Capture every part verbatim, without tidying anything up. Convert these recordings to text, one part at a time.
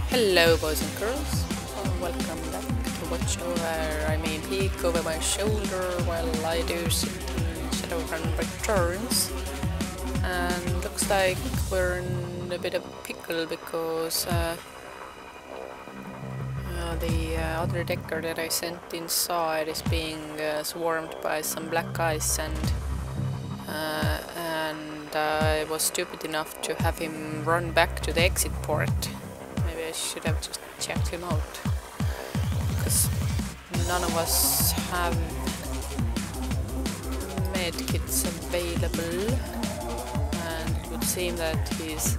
Hello boys and girls, uh, welcome back to watch over, I mean peek over my shoulder while I do sit in Shadowrun Returns. And looks like we're in a bit of a pickle because uh, uh, the uh, other decker that I sent inside is being uh, swarmed by some black ice, and uh, and I was stupid enough to have him run back to the exit port. Maybe I should have just checked him out, because none of us have medkits available, and it would seem that he's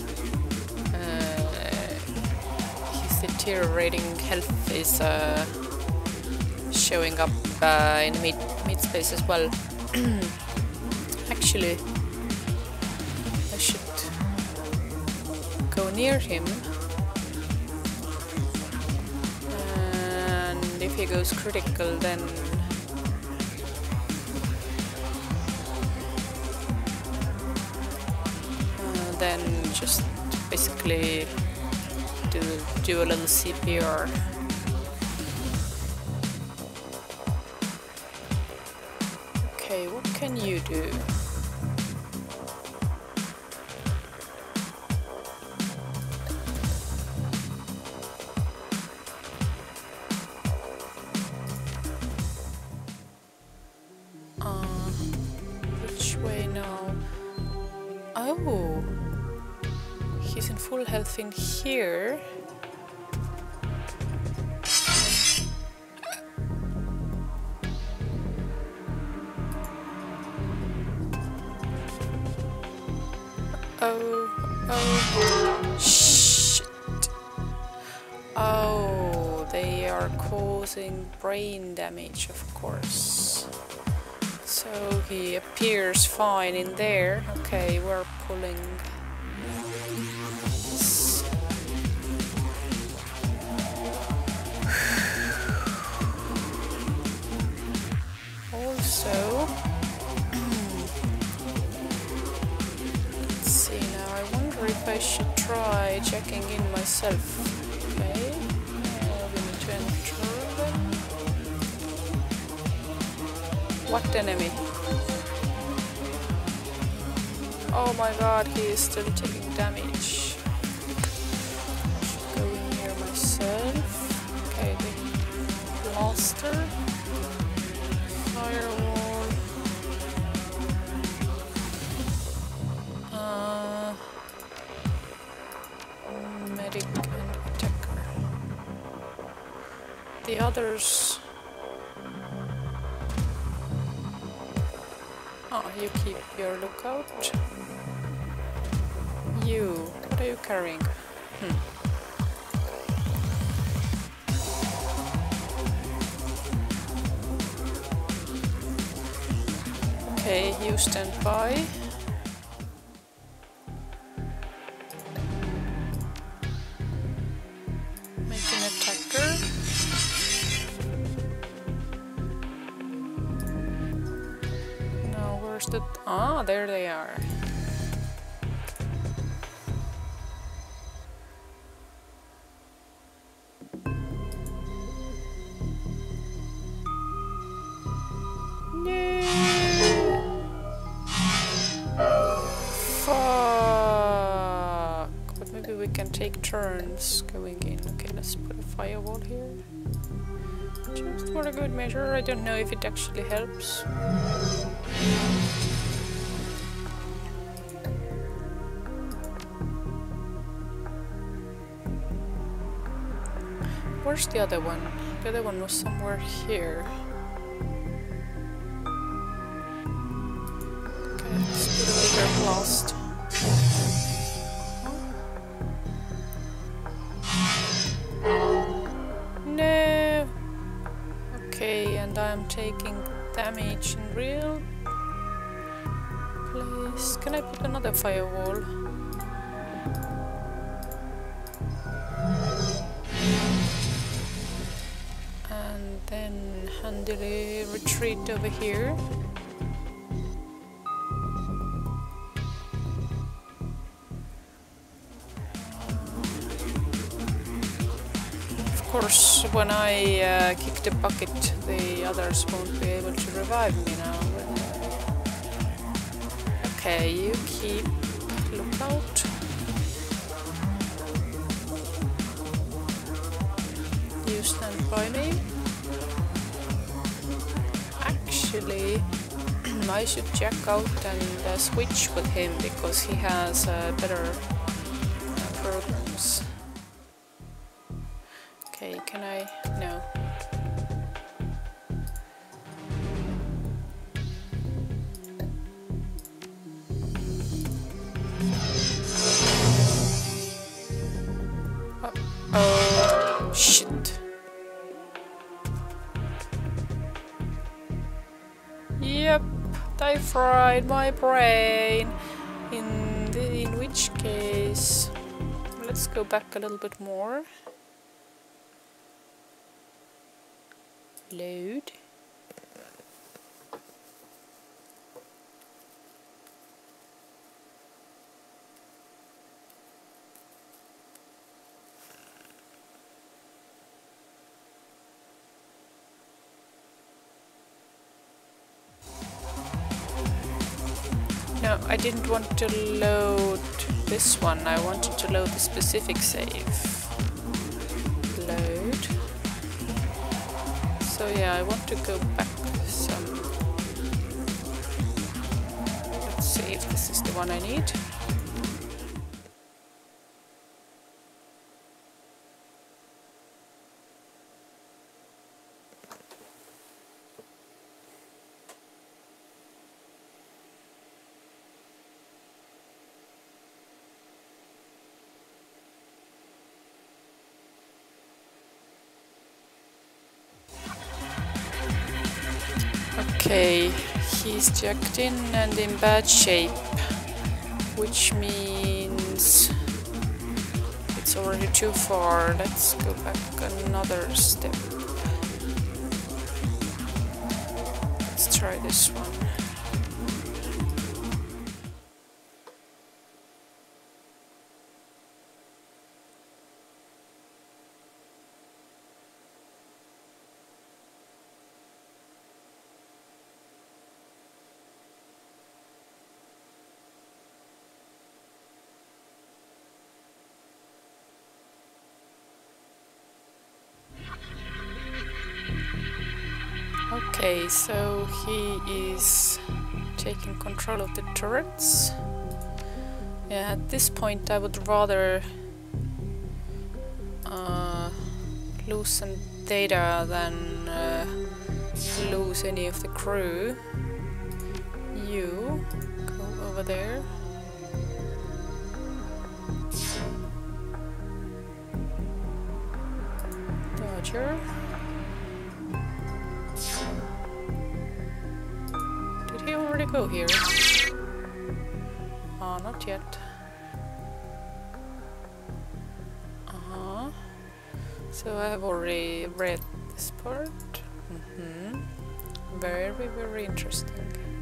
uh, his deteriorating health is uh, showing up uh, in the mid, mid space as well. Actually, I should go near him, and if he goes critical, then uh, then just basically do do a little C P R. Okay, what can you do? Oh, he's in full health in here. Oh, oh, shit. Oh, they are causing brain damage, of course. So he appears fine in there. Okay, we're pulling this. Also, let's see now. I wonder if I should try checking in myself. Okay, uh, we need to enter them. What enemy? Oh my god, he is still taking damage. I should go in here myself. Okay, the blaster. Firewall. Uh, medic and attacker. The others. Oh, you keep your lookout. You, what are you carrying? Hmm. Okay, you stand by. Make an attacker. The ah, there they are. No. Fuck. But maybe we can take turns going in. Okay, let's put a firewall here. Just for a good measure. I don't know if it actually helps. Where's the other one? The other one was somewhere here. Okay, let's put a bigger blast. No! Okay, and I'm taking damage in real place. Can I put another firewall? Then handily retreat over here. course, when I uh, kick the bucket, the others won't be able to revive me now. Okay, you keep lookout. You stand by me. Actually, I should check out and uh, switch with him because he has uh, better uh, programs. Okay, can I? No. Oh, oh shit. Yep, they fried my brain. In the, in which case, let's go back a little bit more. Load. No, I didn't want to load this one. I wanted to load the specific save. Load. So yeah, I want to go back some. Let's see if this is the one I need. Okay, he's checked in and in bad shape, which means it's already too far. Let's go back another step. Let's try this one. Okay, so he is taking control of the turrets. Yeah, at this point I would rather uh, lose some data than uh, lose any of the crew. You go over there. Dodger. Did he already go here? Oh, not yet. Uh-huh. So I have already read this part. Mm-hmm. Very, very interesting.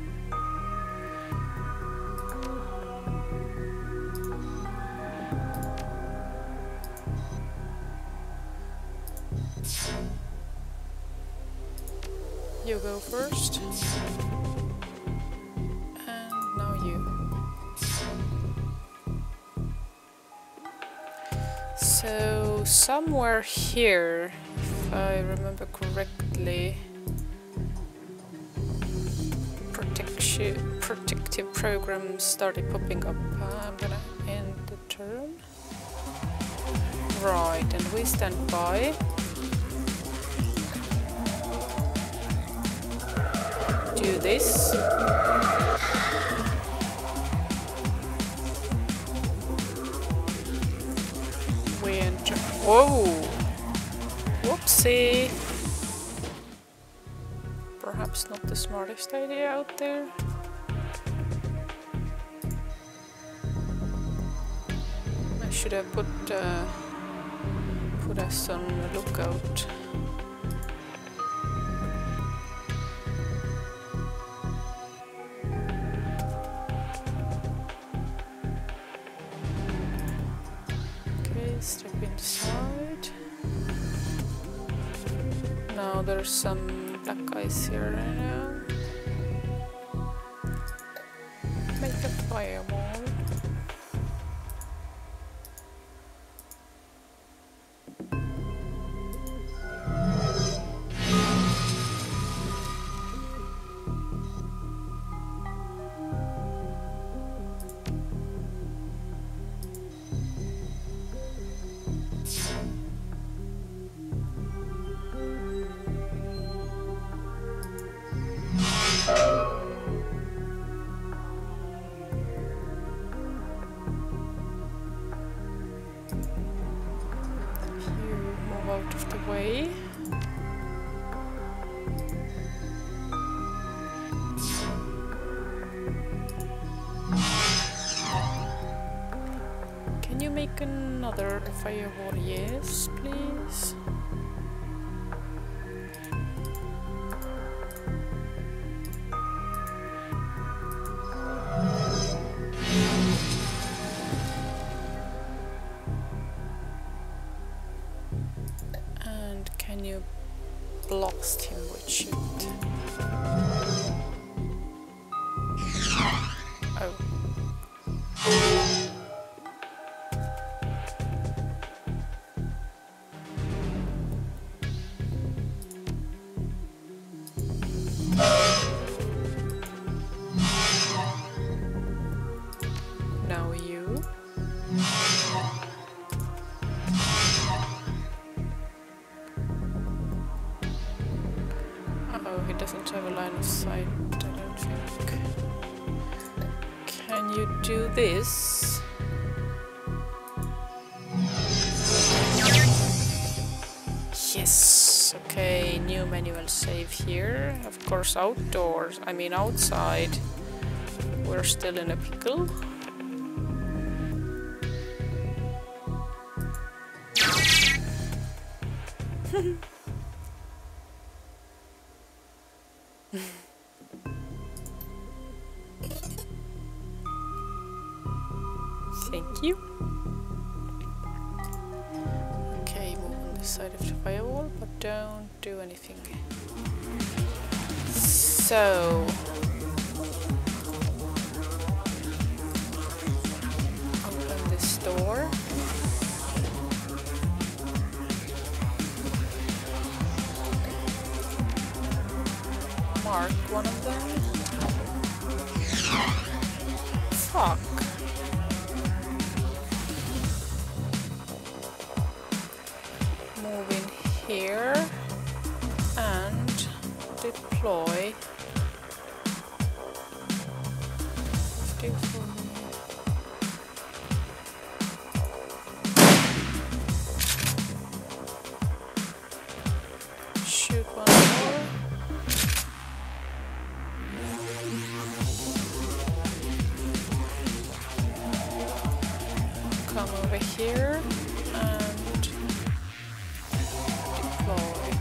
You go first. And now you. So somewhere here, if I remember correctly, protection, protective programs started popping up. Uh, I'm gonna end the turn. Right, and we stand by. Do this. We enter. Whoa! Whoopsie! Perhaps not the smartest idea out there. I should have put uh, put us on the lookout. Step inside. now there's some black guys here, I know. Make a firewall. Out of the way. Can you make another firewall? Yes, please. Can you blast him with shit? Oh. Now you. Oh, he doesn't have a line of sight, I don't think. Can you do this? Yes! Okay, new manual save here. Of course outdoors, I mean outside. We're still in a pickle. Thank you. Okay, move on this side of the firewall, but don't do anything. So... open this door. Mark one of them. Fuck. Move in here and deploy. Shoot one more. Come over here and deploy.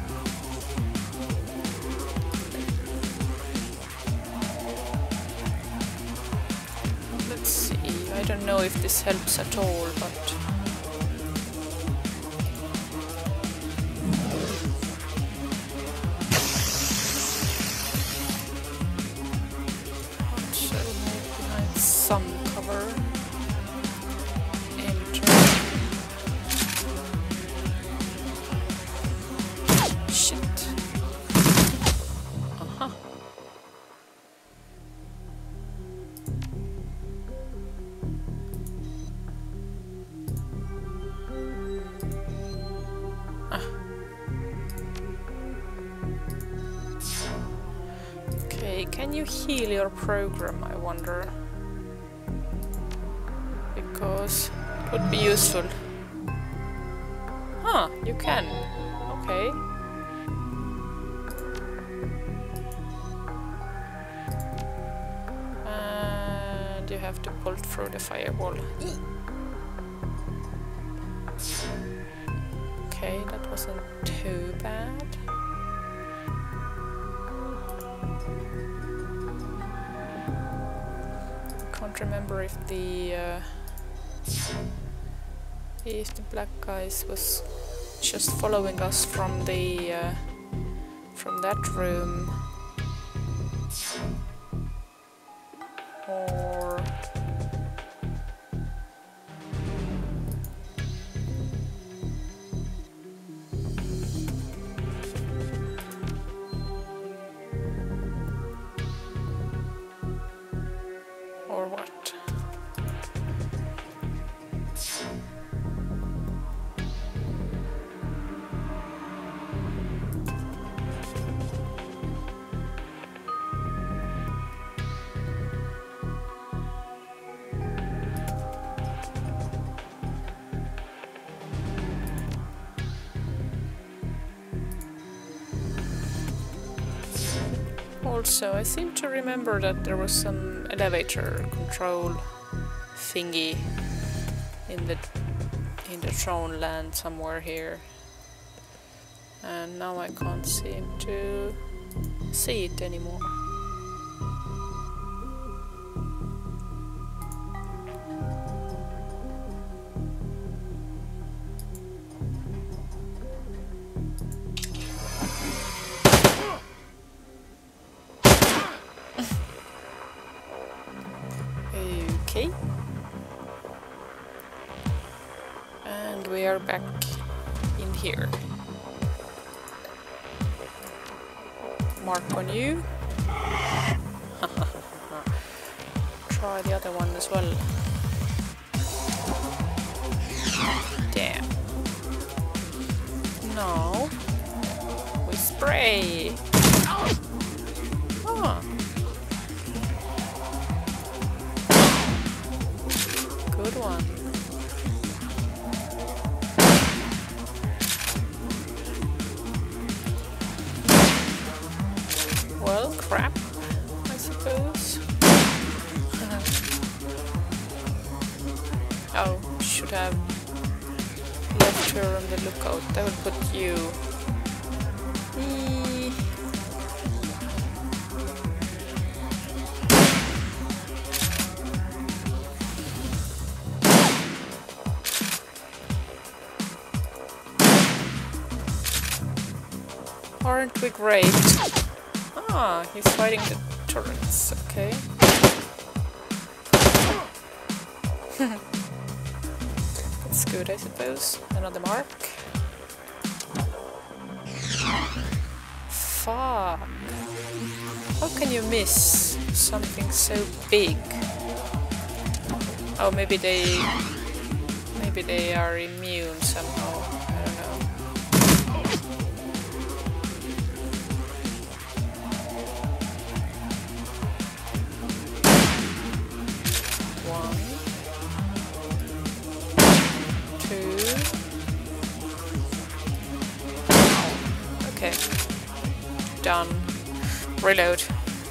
Let's see, I don't know if this helps at all, but so move behind some cover. Can you heal your program, I wonder? Because it would be useful. Huh, you can. Okay. And you have to pull through the firewall. Okay, that wasn't too bad. Can't remember if the uh, if the black guys was just following us from the uh, from that room. Or... or what? Also, I seem to remember that there was some elevator control thingy in the in the throne land somewhere here, and now I can't seem to see it anymore. Okay. And we are back in here. Mark on you. Try the other one as well. Damn. No. We spray. Ah. Good one. Well, crap, I suppose. Oh, should have left her on the lookout. That would put you. Eee. Aren't we great? Ah, he's fighting the turrets, okay. That's good, I suppose. Another mark. Fuck. How can you miss something so big? Oh, maybe they... Maybe they are immune somehow. I don't know. Okay. Done. Reload.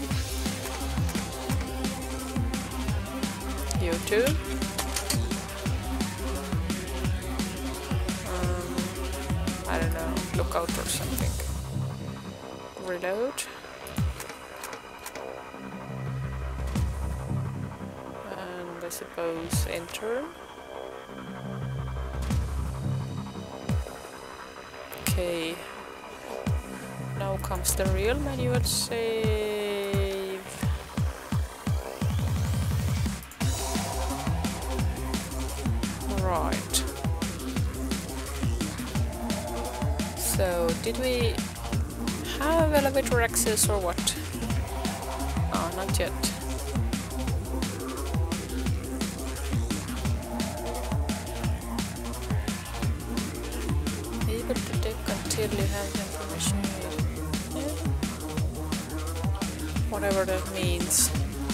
You too. Um, I don't know. Lookout or something. Reload. And I suppose enter. Okay. Now comes the real manual save. Right. So, did we have elevator access or what? Oh, not yet. Able to take until you have the information needed. Yeah. Whatever that means.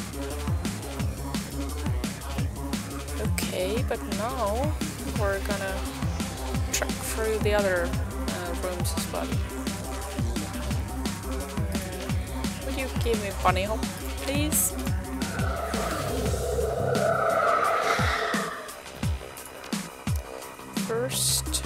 Okay, but now we're gonna track through the other uh, rooms as well. Would you give me bunny hop, please? First,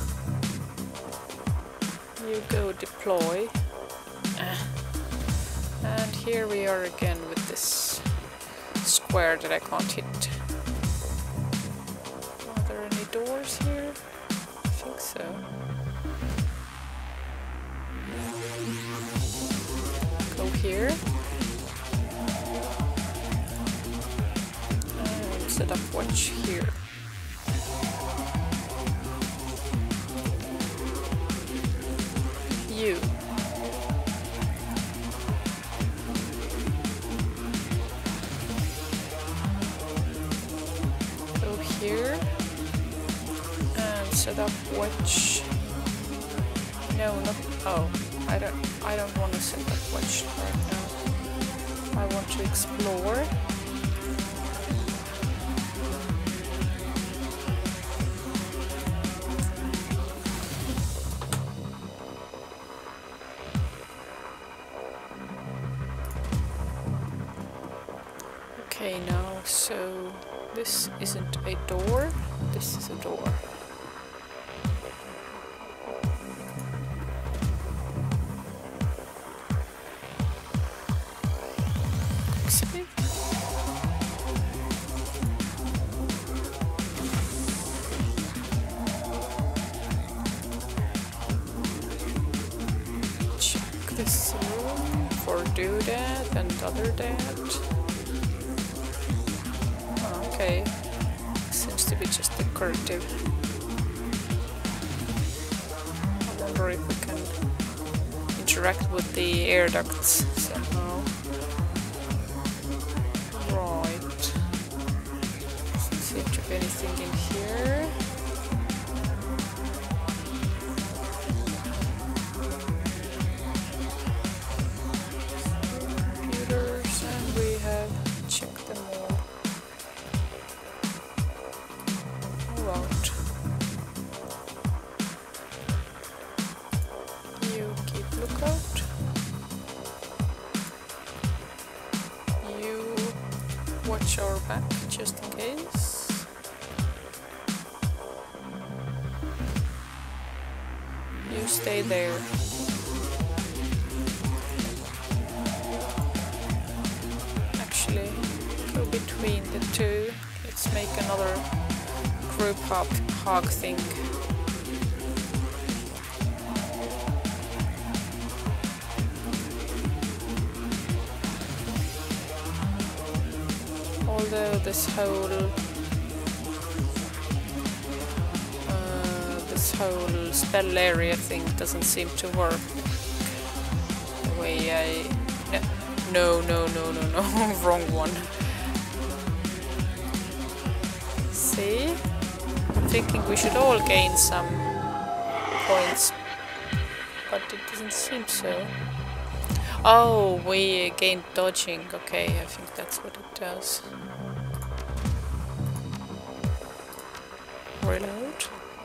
you go deploy. Ah. And here we are again with this square that I can't hit. Are there any doors here? I think so. here. And set up watch here. You. Go here. And set up watch. No, not. Oh, I don't. I don't want to set up watch right now. I want to explore. Okay, now so this isn't a door. This is a door. This room for do that and other that. Oh, okay, seems to be just decorative. I wonder if we can interact with the air ducts somehow. Right. Doesn't seem to be anything in here. Watch our back, just in case. You stay there. Actually, go between the two. Let's make another group hug, hug thing. Although this whole uh, this whole spell area thing doesn't seem to work the way I no no no no no no wrong one. See, I'm thinking we should all gain some points, but it doesn't seem so. Oh, we gained dodging. Okay, I think that's what it does. Reload.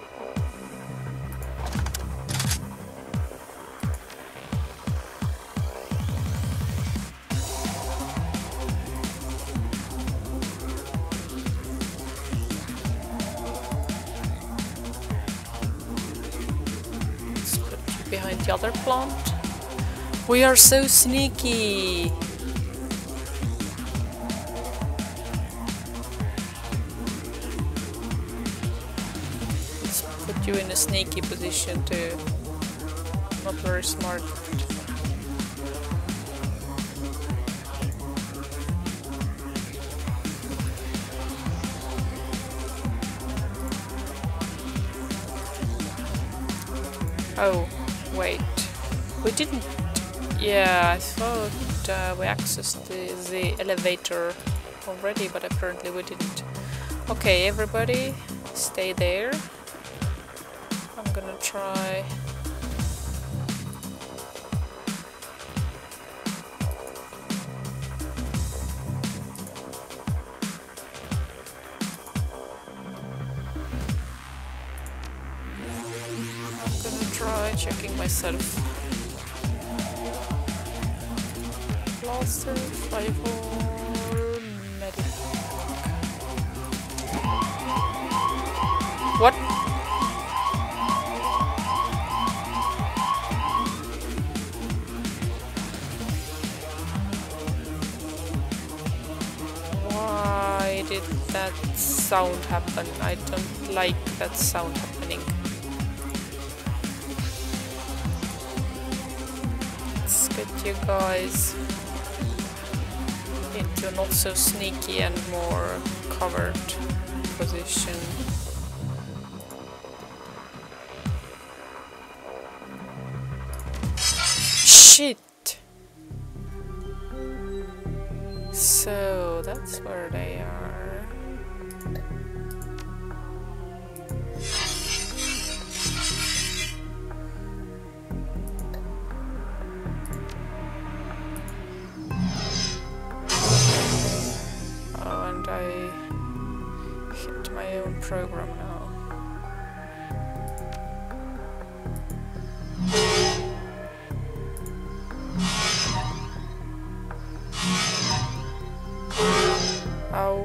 Let's put you behind the other plant. We are so sneaky! Let's put you in a sneaky position too. Not very smart. Oh, wait. We didn't... Yeah, I thought uh, we accessed the, the elevator already, but apparently we didn't. Okay, everybody, stay there. I'm gonna try... I'm gonna try checking myself. Blaster, fireball, medic. What? Why did that sound happen? I don't like that sound happening. Let's go get you guys into not so sneaky and more covered position. Shit! So that's where they are. Oh, and I hit my own program now. Ow.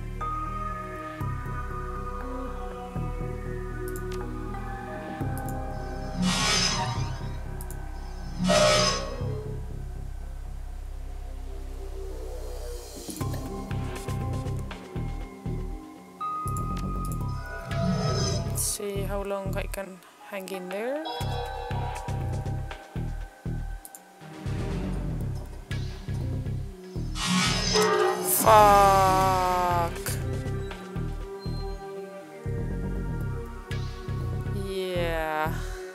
Let's see how long I can hang in there. Fuck. Yeah.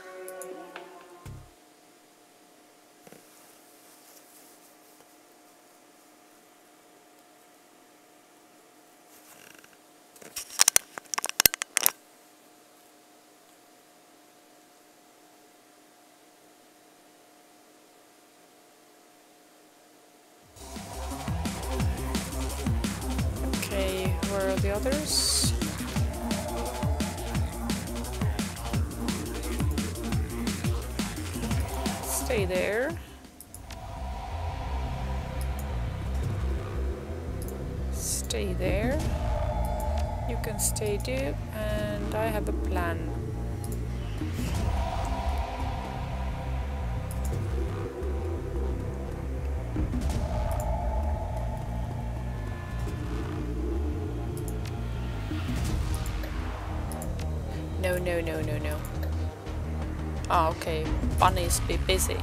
Where are the others? Stay there. Stay there. You can stay too, and I have a plan. No, no, no, no, no. Oh, okay. Bunnies be busy.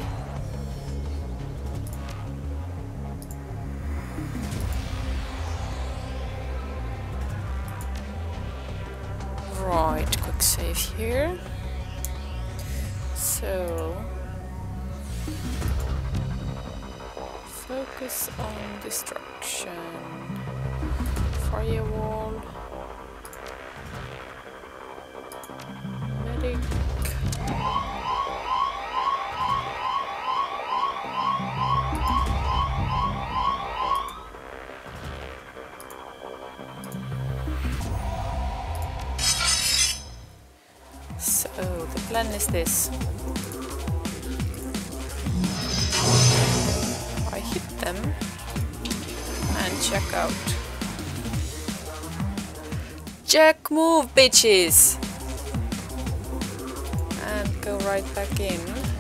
Right, quick save here. So... focus on destruction. Firewall. Medic. So the plan is this. I hit them and check out. Jack, move, bitches! And go right back in.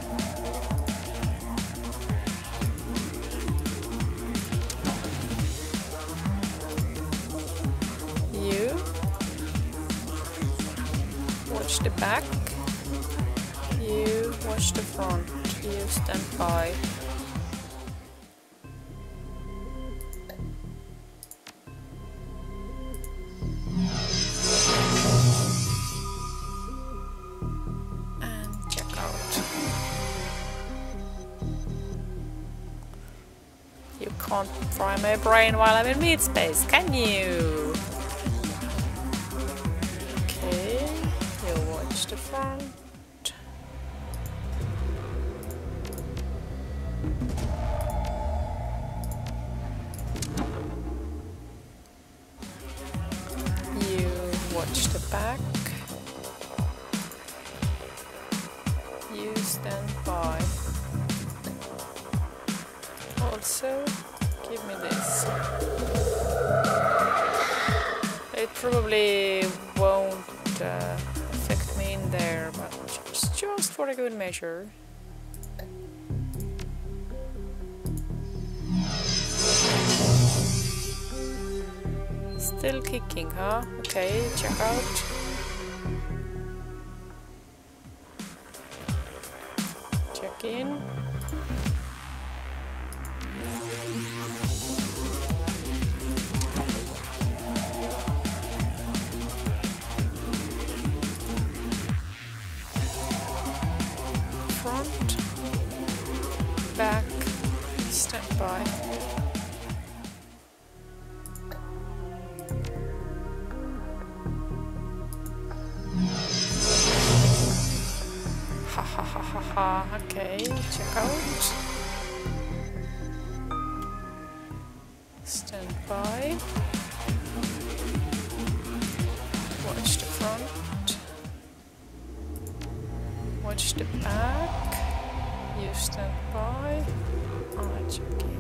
You watch the back. You watch the front. You stand by. Can't fry my brain while I'm in meat space, can you? Okay, you watch the front. You watch the back. You stand by. Also, give me this. It probably won't uh, affect me in there, but just, just for a good measure. Still kicking, huh? Okay, check out. Check in. front, back, stand by. Ha ha ha ha ha, okay, check out. Stand by. Watch the front. Watch the back. You stand by. I check in.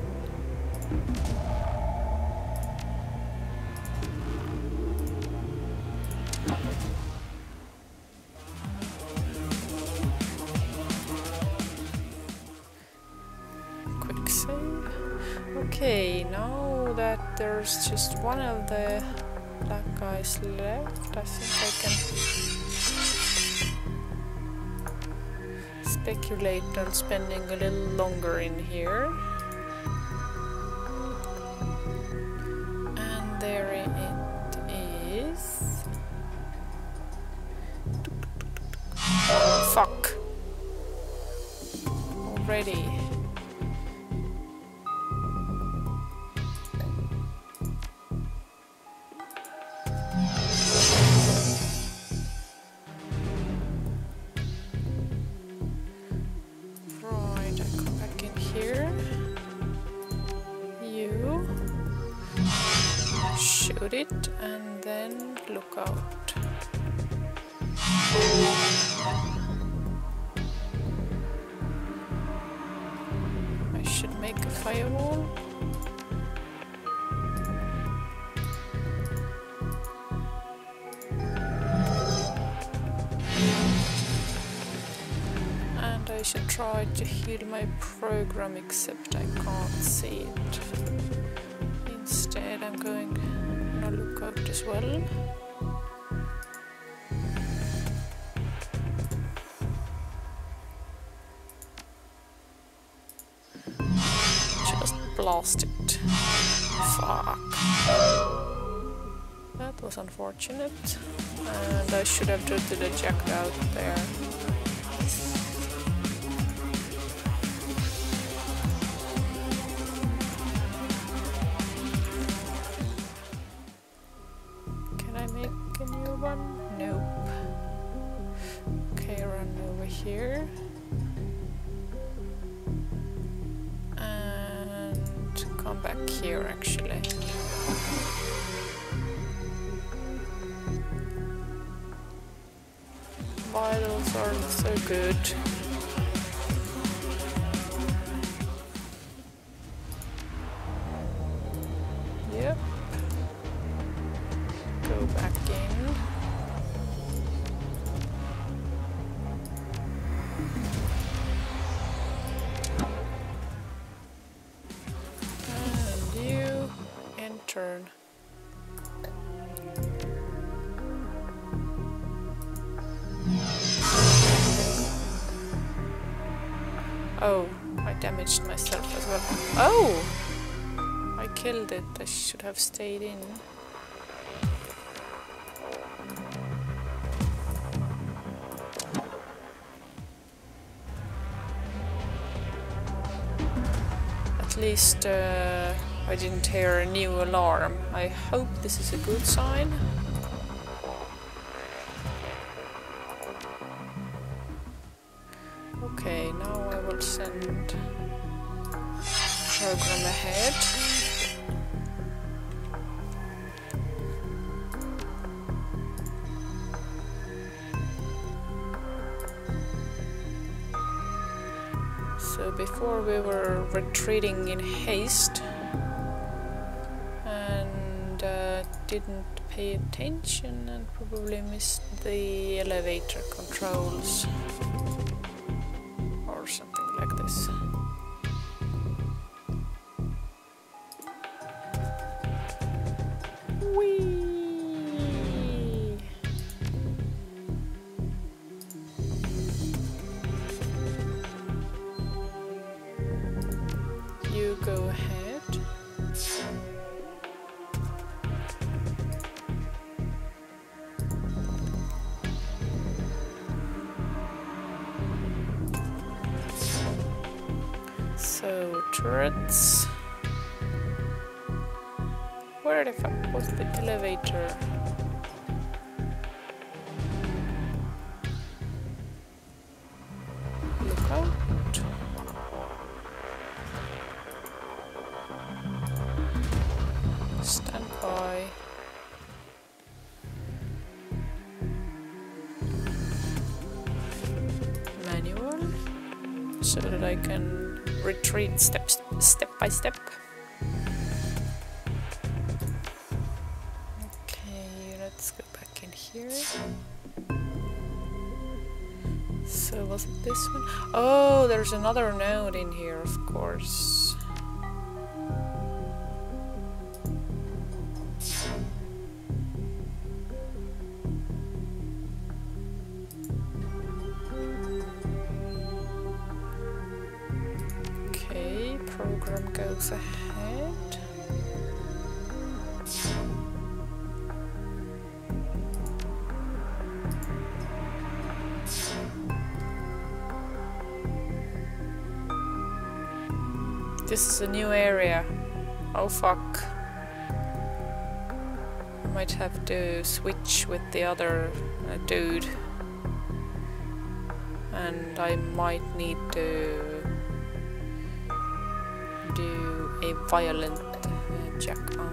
Quick save. Okay, now that there's just one of the black guys left, I think I can speculate on spending a little longer in here. And there it is. Fuck. Already. Shoot it and then look out. I should make a firewall. And I should try to heal my program, except I can't see it. Instead I'm going to look out as well. Just blast it. Fuck. That was unfortunate. And I should have drifted a jack out there. Nope. Okay, run over here. And come back here actually. Vitals are so good. Yep. Go back in. Turn. Oh, I damaged myself as well. Oh! I killed it. I should have stayed in. At least uh, I didn't hear a new alarm. I hope this is a good sign. Okay, now I will send program ahead. So before we were retreating in haste and uh, didn't pay attention and probably missed the elevator controls or something like this. Whee! You go ahead. So, turrets. Where the fuck was the elevator? Look out. Stand by. Manual. So that I can retreat step, step by step. Okay, let's go back in here. So was it this one? Oh, there's another node in here, of course. Okay, program goes ahead. This is a new area. Oh fuck. I might have to switch with the other uh, dude. And I might need to do a violent uh, jack out.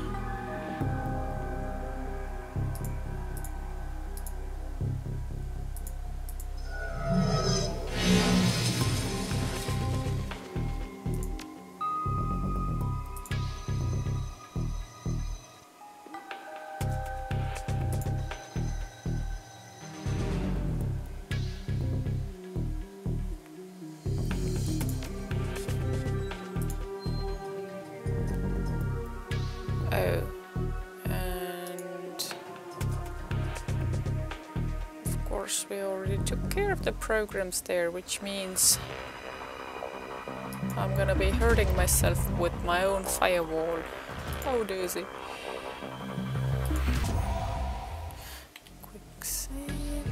Oh, and of course we already took care of the programs there, which means I'm gonna be hurting myself with my own firewall. Oh, doozy. Quick save.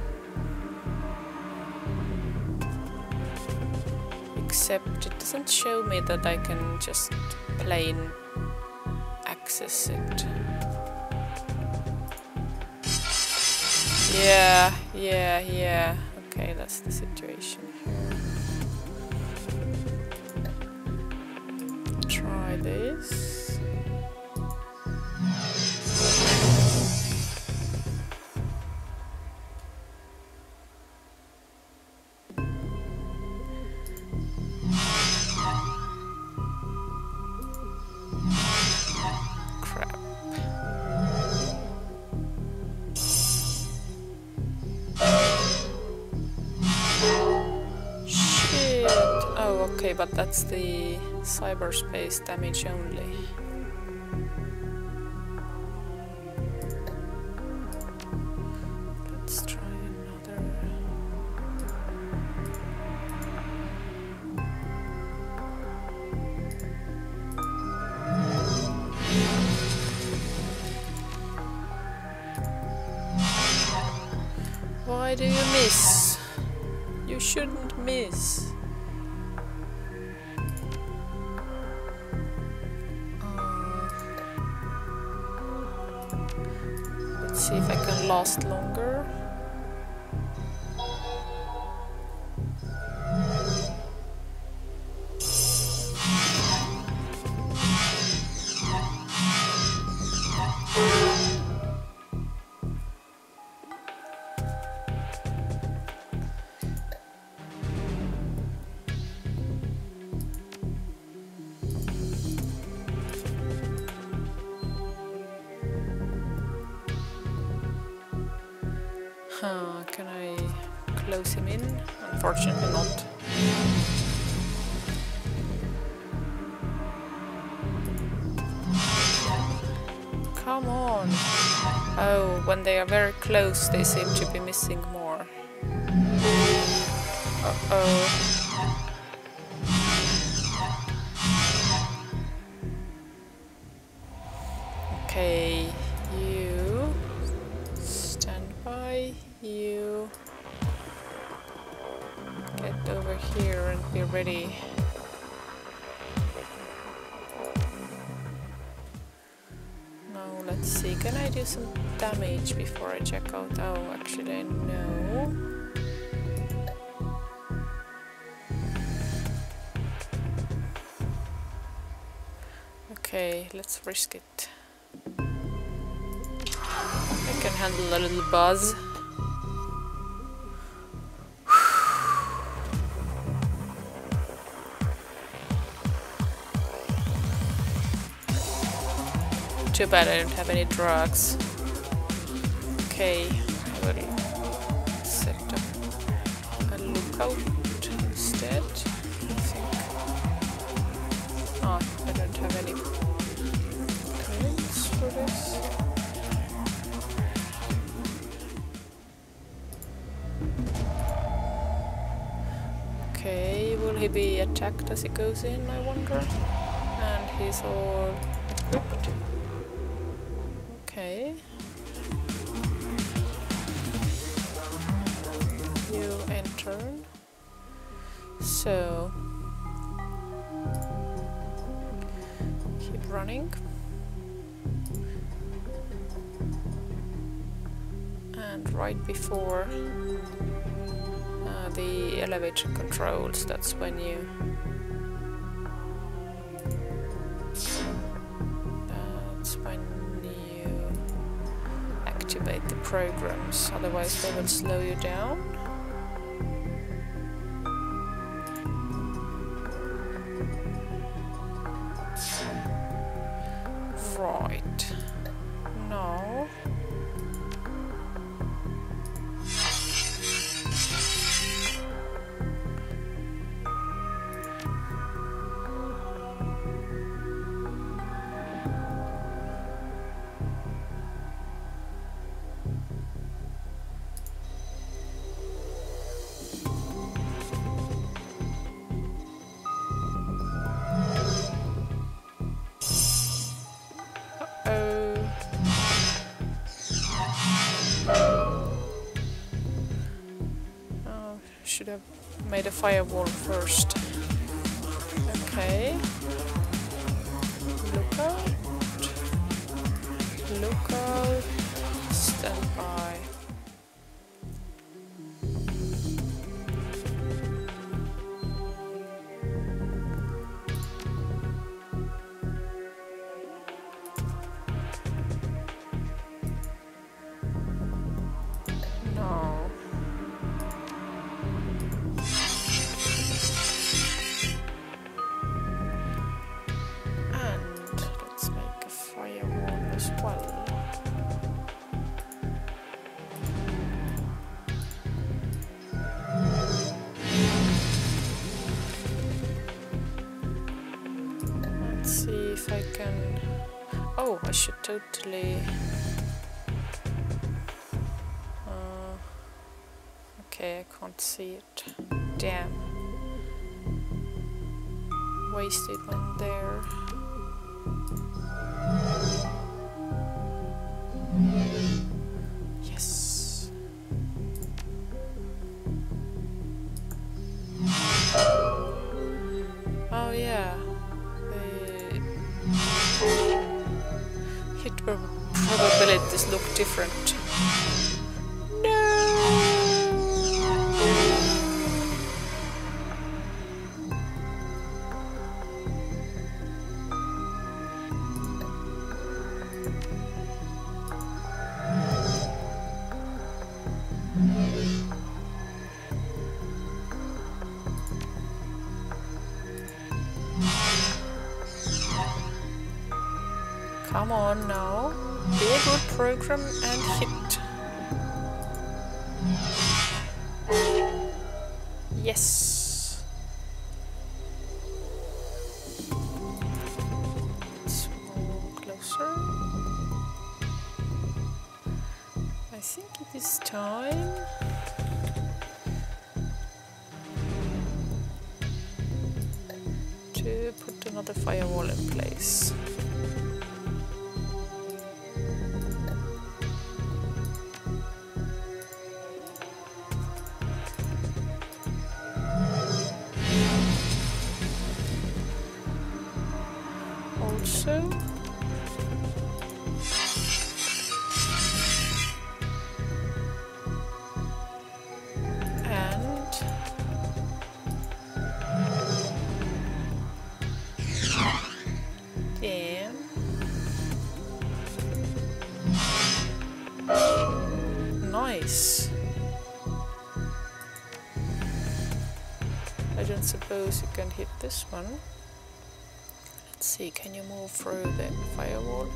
Except it doesn't show me that I can just plain access it. Yeah, yeah, yeah. Okay, that's the situation here. Try this. Okay, but that's the cyberspace damage only. Let's try another. Why do you miss? You shouldn't miss. See if I can last longer. Huh, can I close him in? Unfortunately not. Come on! Oh, when they are very close they seem to be missing more. Uh-oh. Okay, you stand by. You get over here and be ready let's see, can I do some damage before I check out? Oh, actually, no. Okay, let's risk it. I can handle a little buzz. Too bad I don't have any drugs. Okay, I will set up a lookout instead. I think. Oh, I don't have any pills for this. Okay, will he be attacked as he goes in, I wonder? And he's all equipped. Okay. You enter. So keep running. And right before uh, the elevator controls, that's when you that's when activate the programs, otherwise they will slow you down. Right. No. Should have made a firewall first. Okay. Look out. Look out. Stand by. I should totally... Uh, okay, I can't see it. Damn. Wasted one there. Yes. Oh yeah. The hit probabilities look different. Come on now, be a good program and hit. Yes. Let's move closer. I think it is time. To put another firewall in place. Also, these. I don't suppose you can hit this one. Let's see, can you move through the firewall?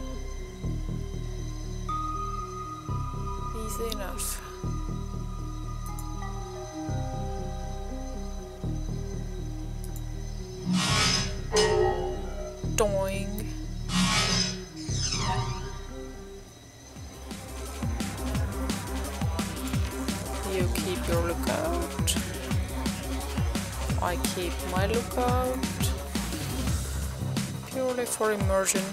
Easy enough. Doing. You keep your lookout. I keep my lookout. Purely for immersion.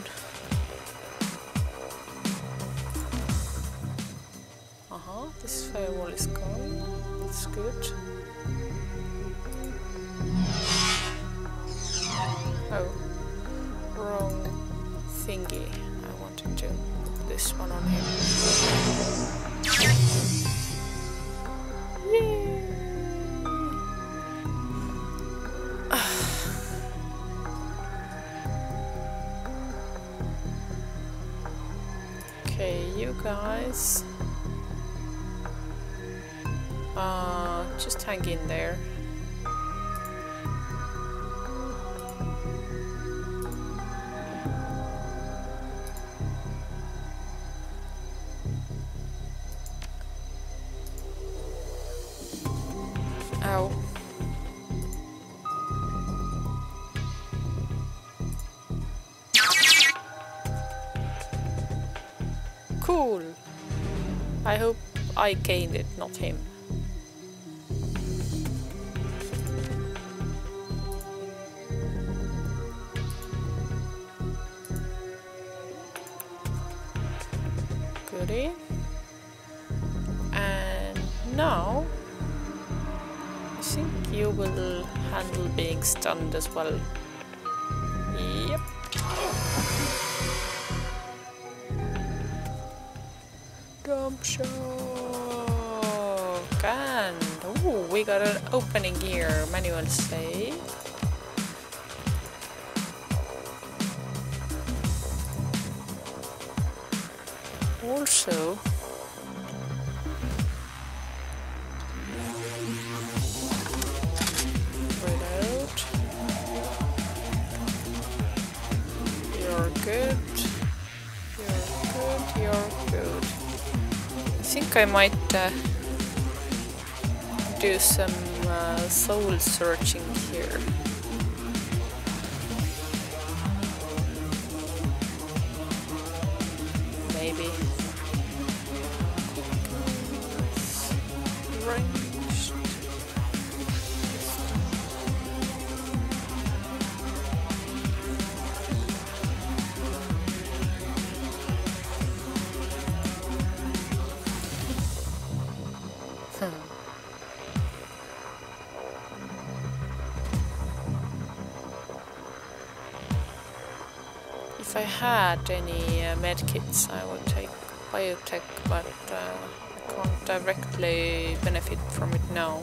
Uh-huh, this firewall is gone. That's good. Oh, wrong thingy. I wanted to put this one on him. Yay! Okay, you guys. Uh, just hang in there. Ow. Cool. I hope I gained it, not him. Goodie. And now I think you will handle being stunned as well. Yep. Jump shock. And oh, we got an opening here. Manual save. Also, right out. You're good. You're good. You're good. I think I might uh, do some uh, soul searching here. Maybe. Ranged. Hmm. If I had any uh, medkits, I would take biotech, but uh, I can't directly benefit from it now.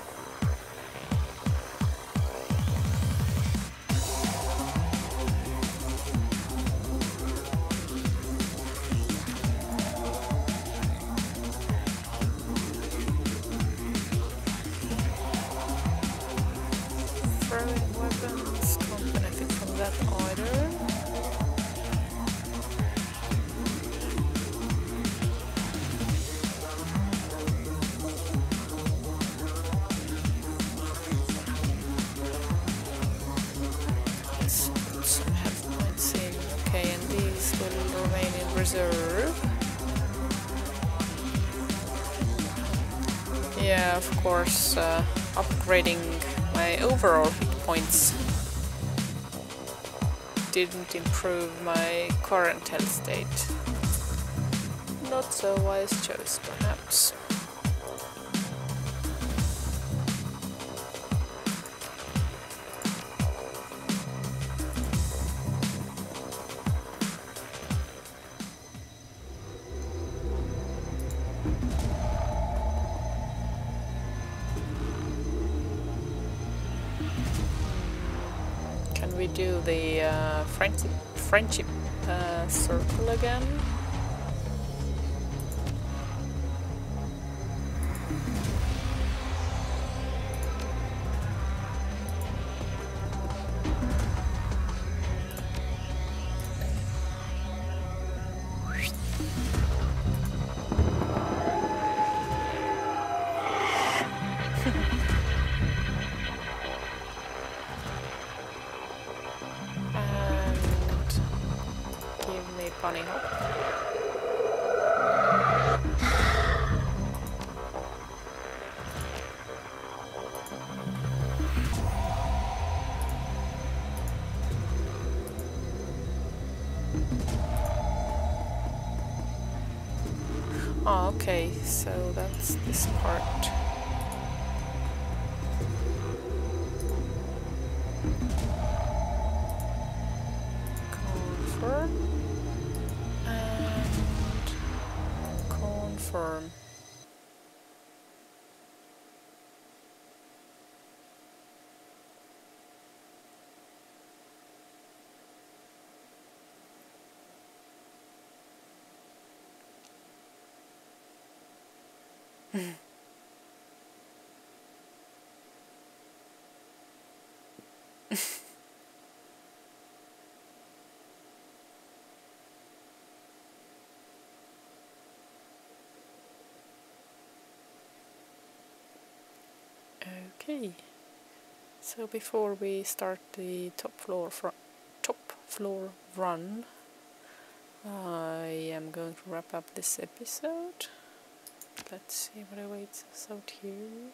Throwing weapons, can't benefit from that either. Reserve. Yeah, of course, uh, upgrading my overall hit points didn't improve my current health state. Not so wise choice, perhaps. We do the uh, friendship, friendship uh, circle again. Okay, so that's this part. Confirm and confirm. Okay, so before we start the top floor fr top floor run, I am going to wrap up this episode. Let's see what awaits us out here.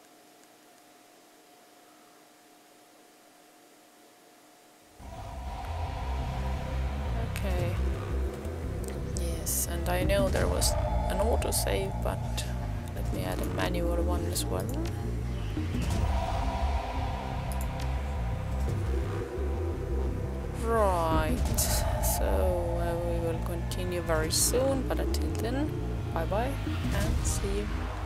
Okay. Yes, and I know there was an autosave, but let me add a manual one as well. Right, so uh, we will continue very soon, but until then, bye bye and see you.